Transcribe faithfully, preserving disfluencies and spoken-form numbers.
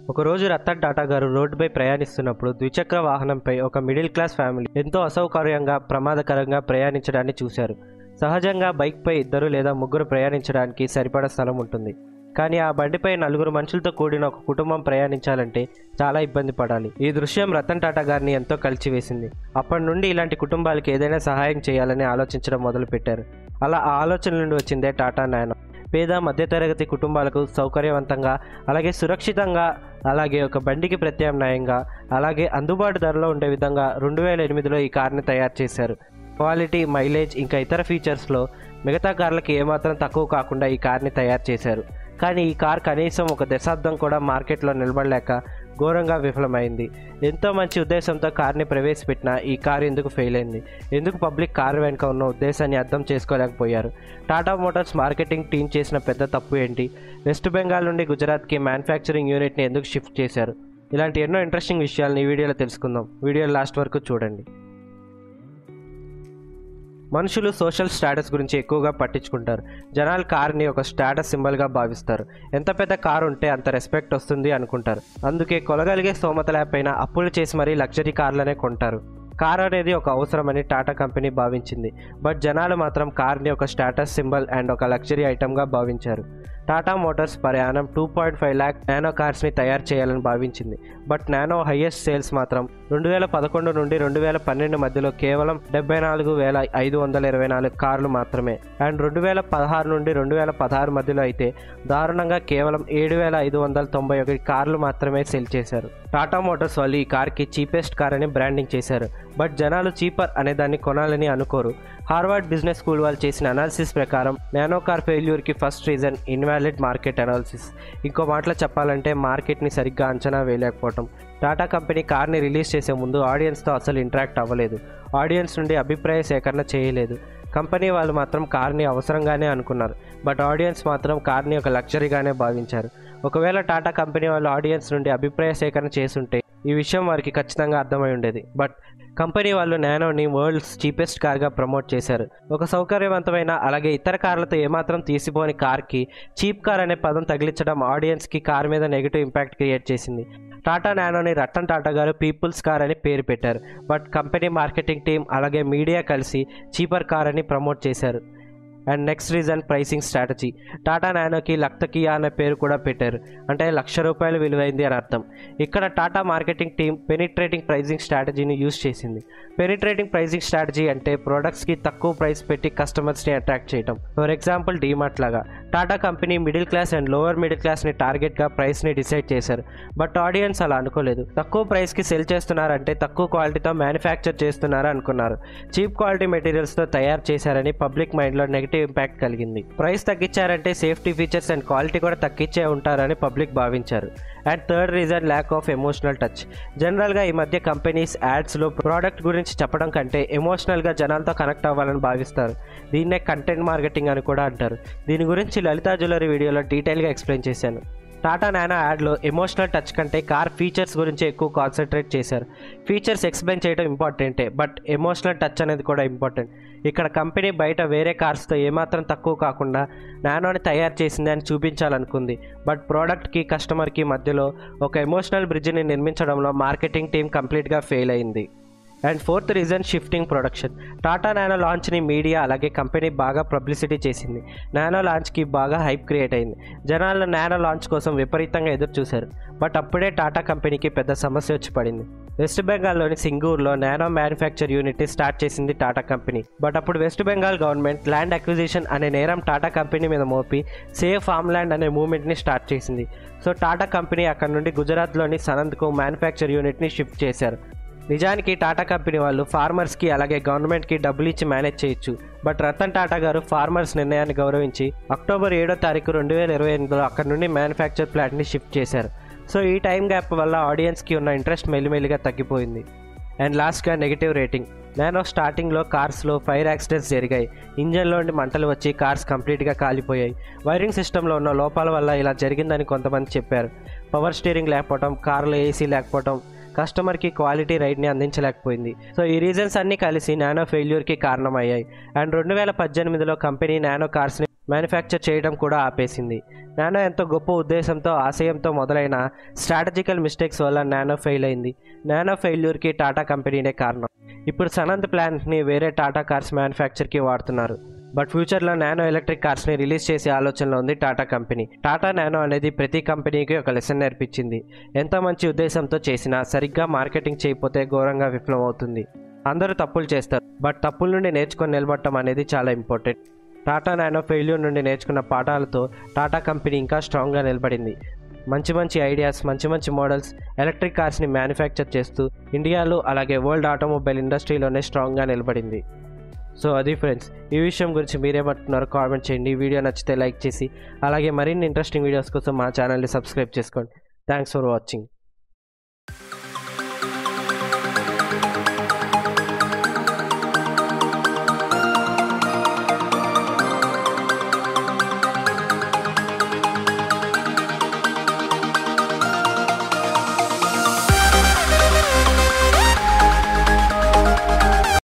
ఒకరోజు రతన్ టాటా గారు రోడ్డుపై ప్రయాణిస్తున్నప్పుడు ద్విచక్ర వాహనంపై ఒక మిడిల్ క్లాస్ ఫ్యామిలీ ఎంతో అసౌకర్యంగా ప్రమాదకరంగా ప్రయాణించడాన్ని చూశారు. సహజంగా బైక్పై ఇద్దరు లేదా ముగ్గురు ప్రయాణించడానికి సరిపడా స్థలం ఉంటుంది. కానీ ఆ బండిపై నలుగురు మనుషులతో కూడిన ఒక కుటుంబం ప్రయాణించాలంటే చాలా ఇబ్బంది పడాలి. ఈ దృశ్యం రతన్ టాటా గారిని ఎంతో కలిచివేసింది. అప్పటి నుండి ఇలాంటి కుటుంబాలకు ఏదైనా సహాయం చేయాలని ఆలోచించడం మొదలుపెట్టారు. అలా ఆ ఆలోచన నుండి వచ్చిందే టాటా నానో. పేద మధ్యతరగతి కుటుంబాలకు సౌకర్యవంతంగా, అలాగే సురక్షితంగా, అలాగే ఒక బండికి ప్రత్యామ్నాయంగా, అలాగే అందుబాటు ధరలో ఉండే విధంగా రెండు వేల ఎనిమిదిలో ఈ కార్ని తయారు చేశారు. క్వాలిటీ, మైలేజ్ ఇంకా ఇతర ఫీచర్స్లో మిగతా కార్లకి ఏమాత్రం తక్కువ కాకుండా ఈ కార్ని తయారు చేశారు. కానీ ఈ కార్ కనీసం ఒక దశాబ్దం కూడా మార్కెట్లో నిలబడలేక ఘోరంగా విఫలమైంది. ఎంతో మంచి ఉద్దేశంతో కార్ని ప్రవేశపెట్టిన ఈ కారు ఎందుకు ఫెయిల్ అయింది? ఎందుకు పబ్లిక్ కారు వెనుక ఉన్న ఉద్దేశాన్ని అర్థం చేసుకోలేకపోయారు? టాటా మోటార్స్ మార్కెటింగ్ టీం చేసిన పెద్ద తప్పు ఏంటి? వెస్ట్ బెంగాల్ నుండి గుజరాత్కి మ్యానుఫ్యాక్చరింగ్ యూనిట్ని ఎందుకు షిఫ్ట్ చేశారు? ఇలాంటి ఎన్నో ఇంట్రెస్టింగ్ విషయాలను ఈ వీడియోలో తెలుసుకుందాం. వీడియో లాస్ట్ వరకు చూడండి. మనుషులు సోషల్ స్టేటస్ గురించి ఎక్కువగా పట్టించుకుంటారు. జనాలు కార్ని ఒక స్టేటస్ సింబల్గా భావిస్తారు. ఎంత పెద్ద కారు ఉంటే అంత రెస్పెక్ట్ వస్తుంది అనుకుంటారు. అందుకే కొలగలిగే స్తోమత లేకపోయినా అప్పులు చేసి మరీ లగ్జరీ కార్లనే కొంటారు. కార్ అనేది ఒక అవసరమని టాటా కంపెనీ భావించింది. బట్ జనాలు మాత్రం కార్ని ఒక స్టేటస్ సింబల్ అండ్ ఒక లగ్జరీ ఐటమ్గా భావించారు. టాటా మోటార్స్ ప్రయాణం two point five lakh Nano కార్స్ని తయారు చేయాలని భావించింది. బట్ నానో హైయెస్ట్ సేల్స్ మాత్రం రెండు వేల పదకొండు నుండి రెండు వేల పన్నెండు మధ్యలో కేవలం డెబ్బై నాలుగు వేల ఐదు వందల ఇరవై నాలుగు కార్లు మాత్రమే. అండ్ రెండు వేల పదహారు నుండి రెండు వేల పదహారు మధ్యలో అయితే దారుణంగా కేవలం ఏడు వేల ఐదు వందల తొంభై ఒకటి కార్లు మాత్రమే సేల్ చేశారు. టాటా మోటార్స్ వాళ్ళు ఈ కార్కి చీపెస్ట్ కార్ అని బ్రాండింగ్ చేశారు. బట్ జనాలు చీపర్ అనే దాన్ని కొనాలని అనుకోరు. హార్వర్డ్ బిజినెస్ స్కూల్ వాళ్ళు చేసిన అనాలిసిస్ ప్రకారం నానో కార్ ఫెయిల్యూర్కి first reason invalid market analysis. ఇంకో మాటలో చెప్పాలంటే మార్కెట్ని సరిగ్గా అంచనా వేయలేకపోవటం. టాటా కంపెనీ కార్ని రిలీజ్ చేసే ముందు ఆడియన్స్తో అసలు ఇంటరాక్ట్ అవ్వలేదు. ఆడియన్స్ నుండి అభిప్రాయ సేకరణ చేయలేదు. కంపెనీ వాళ్ళు మాత్రం కార్ని అవసరంగానే అనుకున్నారు. బట్ ఆడియన్స్ మాత్రం కార్ని ఒక లగ్జరీగానే భావించారు. ఒకవేళ టాటా కంపెనీ వాళ్ళు ఆడియన్స్ నుండి అభిప్రాయ సేకరణ చేసుంటే ఈ విషయం వారికి ఖచ్చితంగా అర్థమై ఉండేది. బట్ కంపెనీ వాళ్ళు నానోని వరల్డ్స్ చీపెస్ట్ కార్గా ప్రమోట్ చేశారు. ఒక సౌకర్యవంతమైన అలాగే ఇతర కార్లతో ఏమాత్రం తీసిపోని కార్కి చీప్ కార్ అనే పదం తగిలించడం ఆడియన్స్కి కార్ మీద నెగిటివ్ ఇంపాక్ట్ క్రియేట్ చేసింది. టాటా నానోని రతన్ టాటా గారు పీపుల్స్ కార్ అని పేరు పెట్టారు. బట్ కంపెనీ మార్కెటింగ్ టీం అలాగే మీడియా కలిసి చీపర్ కార్ అని ప్రమోట్ చేశారు. And next reason pricing strategy. Tata నానోకి లక్తకియా అనే పేరు కూడా పెట్టారు. అంటే లక్ష రూపాయలు విలువైంది అని అర్థం. ఇక్కడ Tata marketing team penetrating pricing స్ట్రాటజీని యూజ్ చేసింది. పెనిట్రేటింగ్ ప్రైసింగ్ స్ట్రాటజీ అంటే ప్రోడక్ట్స్కి తక్కువ ప్రైస్ పెట్టి కస్టమర్స్ని అట్రాక్ట్ చేయడం. ఫర్ ఎగ్జాంపుల్ డీమార్ట్ లాగా Tata company middle class and lower middle క్లాస్ని టార్గెట్గా ప్రైస్ని డిసైడ్ చేశారు. బట్ ఆడియన్స్ అలా అనుకోలేదు. తక్కువ ప్రైస్కి సెల్ చేస్తున్నారంటే తక్కువ క్వాలిటీతో మ్యానుఫ్యాక్చర్ చేస్తున్నారు అనుకున్నారు. చీప్ క్వాలిటీ మెటీరియల్స్తో తయారు చేశారని పబ్లిక్ మైండ్లో నెగిటివ్ ఇంపాక్ట్ కలిగింది. ప్రైస్ తగ్గించారంటే సేఫ్టీ ఫీచర్స్ అండ్ క్వాలిటీ కూడా తగ్గించే ఉంటారని పబ్లిక్ భావించారు. And third reason lack of emotional touch. జనరల్గా ఈ మధ్య కంపెనీస్ యాడ్స్లో ప్రోడక్ట్ గురించి చెప్పడం కంటే ఎమోషనల్గా జనాలతో కనెక్ట్ అవ్వాలని భావిస్తారు. దీన్నే కంటెంట్ మార్కెటింగ్ అని కూడా అంటారు. దీని గురించి లలితా జ్యువెలరీ వీడియోలో డీటెయిల్గా ఎక్స్ప్లెయిన్ చేశాను. టాటా నానో యాడ్లో ఎమోషనల్ టచ్ కంటే కార్ ఫీచర్స్ గురించి ఎక్కువ కాన్సన్ట్రేట్ చేశారు. ఫీచర్స్ ఎక్స్ప్లెయిన్ చేయడం ఇంపార్టెంటే, బట్ ఎమోషనల్ టచ్ అనేది కూడా ఇంపార్టెంట్. ఇక్కడ కంపెనీ బయట వేరే కార్స్తో ఏమాత్రం తక్కువ కాకుండా నానోని తయారు చేసింది అని చూపించాలనుకుంది. బట్ ప్రోడక్ట్కి కస్టమర్కి మధ్యలో ఒక ఎమోషనల్ బ్రిడ్జ్ని నిర్మించడంలో మార్కెటింగ్ టీం కంప్లీట్గా ఫెయిల్ అయింది. And fourth reason shifting production. Tata Nano లాంచ్ని మీడియా అలాగే కంపెనీ బాగా పబ్లిసిటీ చేసింది. నానో లాంచ్కి బాగా హైప్ క్రియేట్ అయింది. జనాలు నానో లాంచ్ కోసం విపరీతంగా ఎదురు చూశారు. బట్ అప్పుడే టాటా కంపెనీకి పెద్ద సమస్య వచ్చి పడింది. వెస్ట్ బెంగాల్లోని సింగూర్లో నానో మ్యానుఫ్యాక్చర్ యూనిట్ని స్టార్ట్ చేసింది టాటా కంపెనీ. బట్ అప్పుడు West Bengal government land acquisition అనే నేరం టాటా కంపెనీ మీద మోపి సేవ్ ఫార్మ్ ల్యాండ్ అనే మూవ్మెంట్ని స్టార్ట్ చేసింది. సో టాటా కంపెనీ అక్కడ నుండి గుజరాత్లోని సనంద్కు మ్యానుఫ్యాక్చర్ యూనిట్ని షిఫ్ట్ చేశారు. నిజానికి టాటా కంపెనీ వాళ్ళు ఫార్మర్స్కి అలాగే గవర్నమెంట్కి డబ్బులు ఇచ్చి మేనేజ్ చేయొచ్చు. బట్ రతన్ టాటా గారు ఫార్మర్స్ నిర్ణయాన్ని గౌరవించి అక్టోబర్ ఏడో తారీఖు రెండు వేల ఇరవై ఎనిమిదిలో అక్కడ నుండి మ్యానుఫ్యాక్చర్ ప్లాంట్ని షిఫ్ట్ చేశారు. సో ఈ టైం గ్యాప్ వల్ల ఆడియన్స్కి ఉన్న ఇంట్రెస్ట్ మెల్లిమెల్లిగా తగ్గిపోయింది. అండ్ లాస్ట్గా నెగిటివ్ రేటింగ్. నానో స్టార్టింగ్లో కార్స్లో ఫైర్ యాక్సిడెంట్స్ జరిగాయి. ఇంజన్లో నుండి మంటలు వచ్చి కార్స్ కంప్లీట్గా కాలిపోయాయి. వైరింగ్ సిస్టంలో ఉన్న లోపాల వల్ల ఇలా జరిగిందని కొంతమంది చెప్పారు. పవర్ స్టీరింగ్ లేకపోవడం, కార్లో ఏసీ లేకపోవడం, కస్టమర్కి క్వాలిటీ రైడ్ని అందించలేకపోయింది. సో ఈ రీజన్స్ అన్నీ కలిసి నానో ఫెయిల్యూర్కి కారణమయ్యాయి. అండ్ రెండు వేల పద్దెనిమిదిలో కంపెనీ నానో కార్స్ని మ్యానుఫ్యాక్చర్ చేయడం కూడా ఆపేసింది. నానో ఎంతో గొప్ప ఉద్దేశంతో ఆశయంతో మొదలైన స్ట్రాటజికల్ మిస్టేక్స్ వల్ల నానో ఫెయిల్ అయింది. నానో ఫెయిల్యూర్కి టాటా కంపెనీనే కారణం. ఇప్పుడు సనంత్ ప్లాంట్ని వేరే టాటా కార్స్ మ్యానుఫ్యాక్చర్కి వాడుతున్నారు. బట్ ఫ్యూచర్లో నానో ఎలక్ట్రిక్ కార్స్ని రిలీజ్ చేసే ఆలోచనలో ఉంది టాటా కంపెనీ. టాటా నానో అనేది ప్రతి కంపెనీకి ఒక లెసన్ నేర్పించింది. ఎంత మంచి ఉద్దేశంతో చేసినా సరిగ్గా మార్కెటింగ్ చేయకపోతే ఘోరంగా విఫలమవుతుంది. అందరూ తప్పులు చేస్తారు, బట్ తప్పుల నుండి నేర్చుకొని నిలబడటం అనేది చాలా ఇంపార్టెంట్. టాటా నానో ఫెయిల్యూర్ నుండి నేర్చుకున్న పాఠాలతో టాటా కంపెనీ ఇంకా స్ట్రాంగ్గా నిలబడింది. మంచి మంచి ఐడియాస్, మంచి మంచి మోడల్స్, ఎలక్ట్రిక్ కార్స్ని మ్యానుఫ్యాక్చర్ చేస్తూ ఇండియాలో అలాగే వరల్డ్ ఆటోమొబైల్ ఇండస్ట్రీలోనే స్ట్రాంగ్గా నిలబడింది. సో అది ఫ్రెండ్స్, ఈ విషయం గురించి మీరేమంటున్నారో కామెంట్ చేయండి. ఈ వీడియో నచ్చితే లైక్ చేసి అలాగే మరిన్ని ఇంట్రెస్టింగ్ వీడియోస్ కోసం మా ఛానల్ని సబ్స్క్రైబ్ చేసుకోండి. Thanks for watching.